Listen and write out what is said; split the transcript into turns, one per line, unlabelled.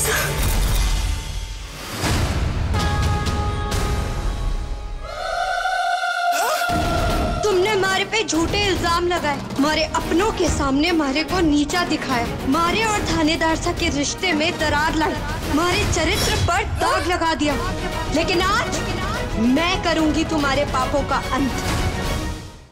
तुमने मारे पे झूठे इल्जाम लगाए, मारे अपनों के सामने मारे को नीचा दिखाया, मारे और थानेदार सा के रिश्ते में दरार लाई, मारे चरित्र पर दाग लगा दिया। लेकिन आज मैं करूंगी तुम्हारे पापों का अंत।